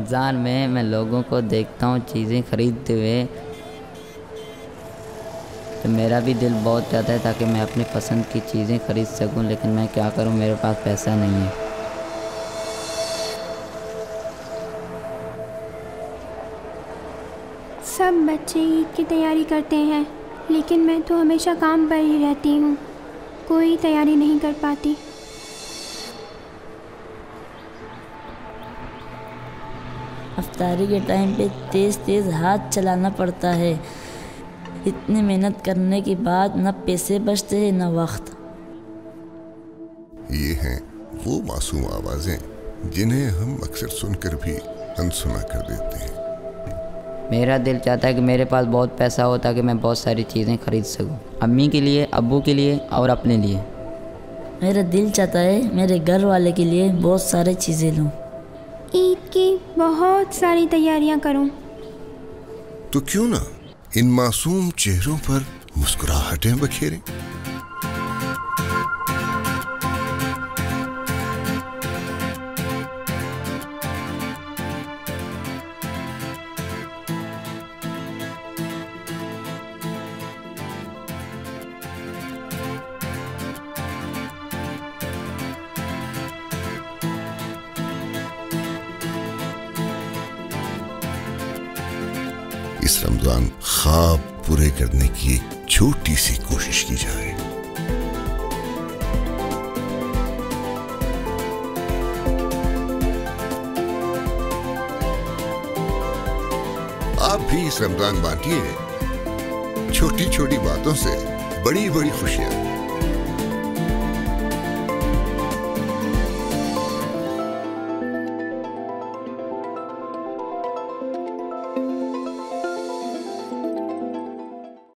रमज़ान में मैं लोगों को देखता हूँ चीज़ें ख़रीदते हुए, तो मेरा भी दिल बहुत चाहता है ताकि मैं अपनी पसंद की चीज़ें ख़रीद सकूं, लेकिन मैं क्या करूं, मेरे पास पैसा नहीं है। सब बच्चे ईद की तैयारी करते हैं, लेकिन मैं तो हमेशा काम पर ही रहती हूँ, कोई तैयारी नहीं कर पाती। इफ्तारी के टाइम पे तेज़ तेज़ हाथ चलाना पड़ता है। इतनी मेहनत करने के बाद न पैसे बचते हैं न वक्त। ये हैं वो मासूम आवाज़ें जिन्हें हम अक्सर सुनकर भी अनसुना कर देते हैं। मेरा दिल चाहता है कि मेरे पास बहुत पैसा हो ताकि मैं बहुत सारी चीज़ें ख़रीद सकूं, अम्मी के लिए, अब्बू के लिए और अपने लिए। मेरा दिल चाहता है मेरे घर वाले के लिए बहुत सारी चीज़ें लूं। ईद की बहुत सारी तैयारियां करूं। तो क्यों ना इन मासूम चेहरों पर मुस्कुराहटें बखेरें। इस रमजान ख्वाब पूरे करने की एक छोटी सी कोशिश की जाए। आप भी इस रमजान बांटिए छोटी छोटी बातों से बड़ी बड़ी खुशियां।